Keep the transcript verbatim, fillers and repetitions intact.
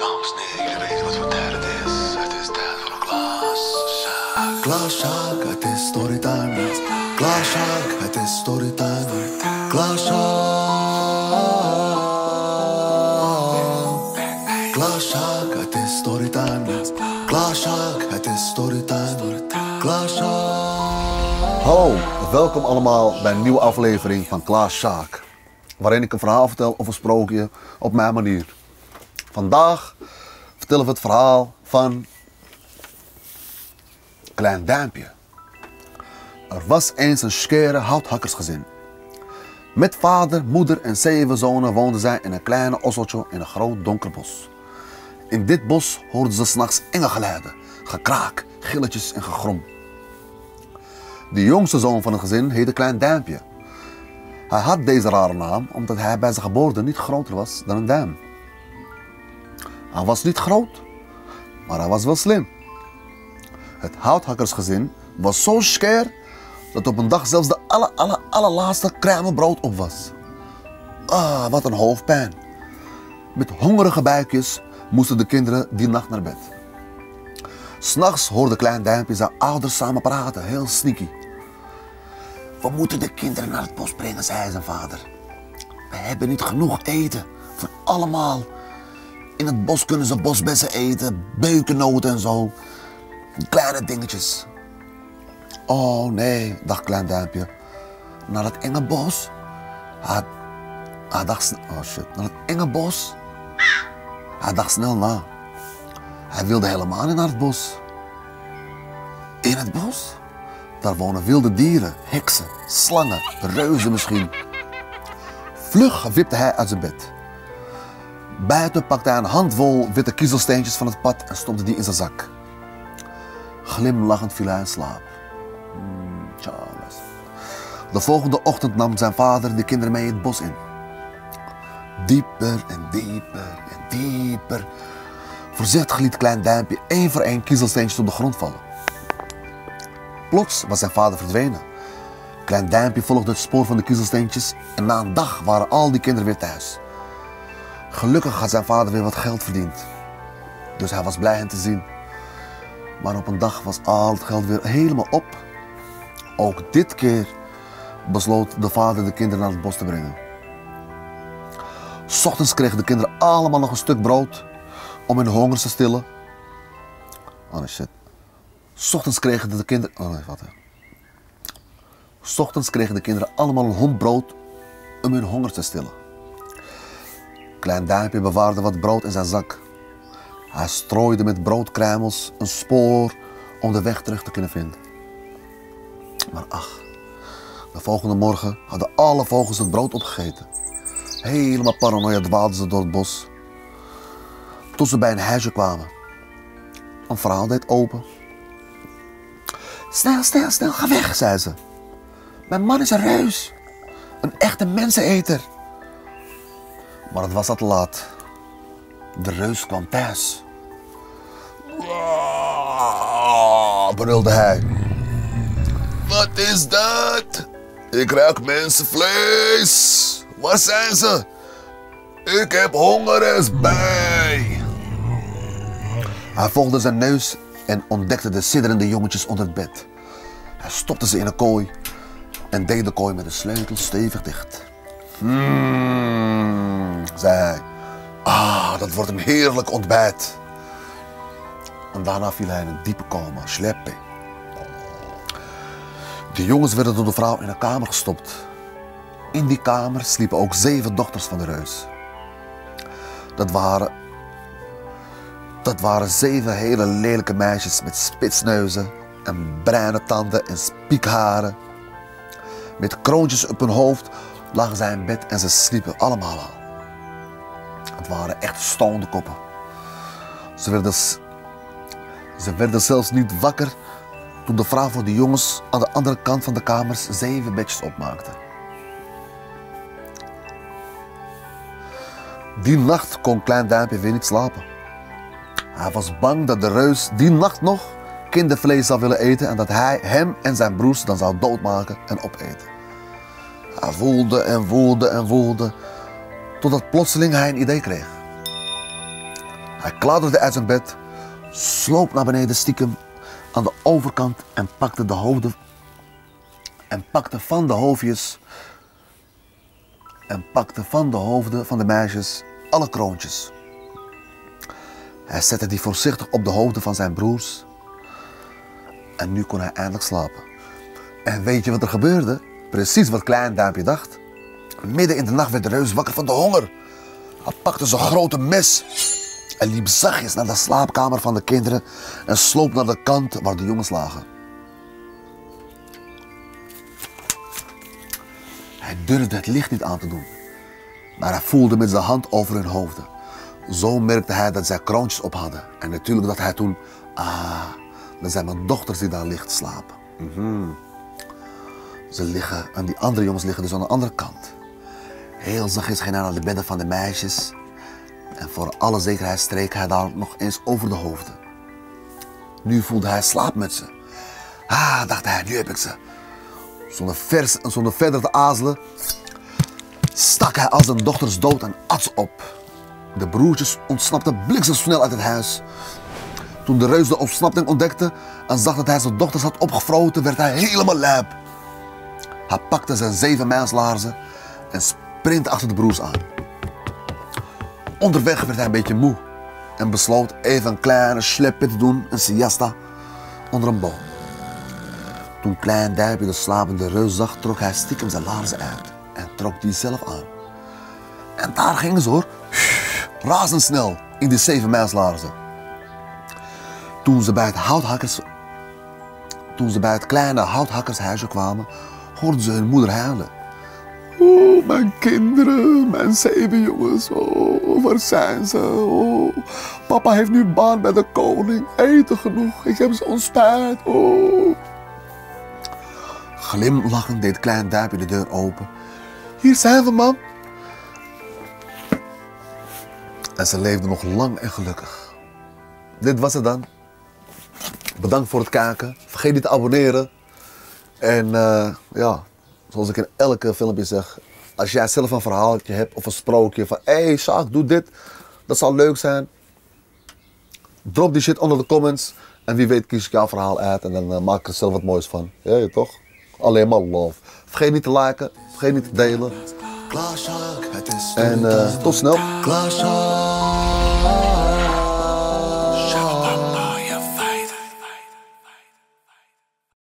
Dames en heren, jullie weten wat voor tijd het is. Het is tijd voor een Klaas-Sjaak. Klaas-Sjaak, het is storytime. Klaas-Sjaak, het is storytime. Klaas-Sjaak. Klaas-Sjaak, het is storytime. Klaas-Sjaak, het is storytime. Klaas-Sjaak. Hallo, welkom allemaal bij een nieuwe aflevering van Klaas-Sjaak, waarin ik een verhaal vertel of een sprookje op mijn manier. Vandaag vertellen we het verhaal van Klein Duimpje. Er was eens een skere houthakkersgezin. Met vader, moeder en zeven zonen woonden zij in een kleine osseltje in een groot donker bos. In dit bos hoorden ze 's nachts enge geluiden, gekraak, gilletjes en gegrom. De jongste zoon van het gezin heette Klein Duimpje. Hij had deze rare naam omdat hij bij zijn geboorte niet groter was dan een duim. Hij was niet groot, maar hij was wel slim. Het houthakkersgezin was zo skeer dat op een dag zelfs de aller, aller, allerlaatste kruimelbrood op was. Ah, wat een hoofdpijn. Met hongerige buikjes moesten de kinderen die nacht naar bed. 'S Nachts hoorde Klein Duimpje zijn ouders samen praten, heel sneaky. We moeten de kinderen naar het bos brengen, zei zijn vader. We hebben niet genoeg eten voor allemaal. In het bos kunnen ze bosbessen eten, beukennoten en zo. Kleine dingetjes. Oh nee, dacht Klein Duimpje. Naar het enge bos? Hij, hij dacht snel, oh shit, naar het enge bos? Hij dacht snel na. Hij wilde helemaal niet naar het bos. In het bos? Daar wonen wilde dieren, heksen, slangen, reuzen misschien. Vlug wipte hij uit zijn bed. Buiten pakte hij een handvol witte kiezelsteentjes van het pad en stopte die in zijn zak. Glimlachend viel hij in slaap. Hmm, Charles. De volgende ochtend nam zijn vader de kinderen mee het bos in. Dieper en dieper en dieper. Voorzichtig liet Klein Duimpje één voor één kiezelsteentjes op de grond vallen. Plots was zijn vader verdwenen. Klein Duimpje volgde het spoor van de kiezelsteentjes en na een dag waren al die kinderen weer thuis. Gelukkig had zijn vader weer wat geld verdiend. Dus hij was blij hen te zien. Maar op een dag was al het geld weer helemaal op. Ook dit keer besloot de vader de kinderen naar het bos te brengen. 's Ochtends kregen de kinderen allemaal nog een stuk brood om hun honger te stillen. Oh nee, shit. 's Ochtends kregen de kinderen... Oh nee, wat hè. 's Ochtends kregen de kinderen allemaal een homp brood om hun honger te stillen. Klein Duimpje bewaarde wat brood in zijn zak. Hij strooide met broodkruimels een spoor om de weg terug te kunnen vinden. Maar ach, de volgende morgen hadden alle vogels het brood opgegeten. Helemaal paranoia dwaalden ze door het bos. Tot ze bij een huisje kwamen. Een vrouw deed open. Snel, snel, snel, ga weg, zei ze. Mijn man is een reus. Een echte menseneter. Maar het was al te laat. De reus kwam thuis. Brulde hij. Wat is dat? Ik ruik mensenvlees. Waar zijn ze? Ik heb honger en bij. Hij volgde zijn neus en ontdekte de sidderende jongetjes onder het bed. Hij stopte ze in een kooi en deed de kooi met de sleutel stevig dicht. Hmm, zei hij. Ah, dat wordt een heerlijk ontbijt. En daarna viel hij in een diepe coma, sleppe. De jongens werden door de vrouw in een kamer gestopt. In die kamer sliepen ook zeven dochters van de reus. Dat waren, dat waren zeven hele lelijke meisjes met spitsneuzen en bruine tanden en spiekharen. Met kroontjes op hun hoofd lagen zij in bed en ze sliepen allemaal al. Het waren echt stonende koppen. Ze werden, ze werden zelfs niet wakker toen de vrouw voor de jongens aan de andere kant van de kamers zeven bedjes opmaakte. Die nacht kon Klein Duimpje weer niet slapen. Hij was bang dat de reus die nacht nog kindervlees zou willen eten en dat hij hem en zijn broers dan zou doodmaken en opeten. Hij voelde en voelde en voelde, totdat plotseling hij een idee kreeg. Hij klauterde uit zijn bed, sloop naar beneden stiekem aan de overkant en pakte de hoofden en pakte van de hoofdjes en pakte van de hoofden van de meisjes alle kroontjes. Hij zette die voorzichtig op de hoofden van zijn broers en nu kon hij eindelijk slapen. En weet je wat er gebeurde? Precies wat Klein Duimpje dacht. Midden in de nacht werd de reus wakker van de honger. Hij pakte zijn grote mes en liep zachtjes naar de slaapkamer van de kinderen en sloop naar de kant waar de jongens lagen. Hij durfde het licht niet aan te doen, maar hij voelde met zijn hand over hun hoofden. Zo merkte hij dat zij kroontjes op hadden. En natuurlijk dacht hij toen, ah, dat zijn mijn dochters die daar liggen slapen. Mm-hmm. Ze liggen, en die andere jongens liggen dus aan de andere kant. Heel zachtjes ging hij naar de bedden van de meisjes. En voor alle zekerheid streek hij daar nog eens over de hoofden. Nu voelde hij slaapmutsen. Ah, dacht hij, nu heb ik ze. Zonder, vers, zonder verder te aarzelen, stak hij als zijn dochters dood en at ze op. De broertjes ontsnapten bliksemsnel uit het huis. Toen de reus de ontsnapping ontdekte en zag dat hij zijn dochters had opgefroten, werd hij helemaal lijp. Hij pakte zijn zeven mijlslaarzen en sprintte achter de broers aan. Onderweg werd hij een beetje moe en besloot even een kleine slepje te doen, een siesta, onder een boom. Toen Klein Duimpje de slapende reus zag, trok hij stiekem zijn laarzen uit en trok die zelf aan. En daar gingen ze hoor, razendsnel in die zeven mijlslaarzen. Toen ze bij het houthakkers, toen ze bij het kleine houthakkershuisje kwamen, hoorden ze hun moeder huilen. Oh, mijn kinderen, mijn zeven jongens, oh, waar zijn ze? Oh, papa heeft nu baan bij de koning, eten genoeg, ik heb zo'n spijt, oh. Glimlachend deed Klein Duimpje de deur open. Hier zijn we, mam. En ze leefden nog lang en gelukkig. Dit was het dan. Bedankt voor het kijken. Vergeet niet te abonneren. En uh, ja, zoals ik in elke filmpje zeg, als jij zelf een verhaaltje hebt of een sprookje van hé, hey, Sjaak, doe dit, dat zal leuk zijn. Drop die shit onder de comments en wie weet kies ik jouw verhaal uit en dan uh, maak ik er zelf wat moois van. Ja, ja, toch? Alleen maar love. Vergeet niet te liken, vergeet niet te delen. En uh, tot snel.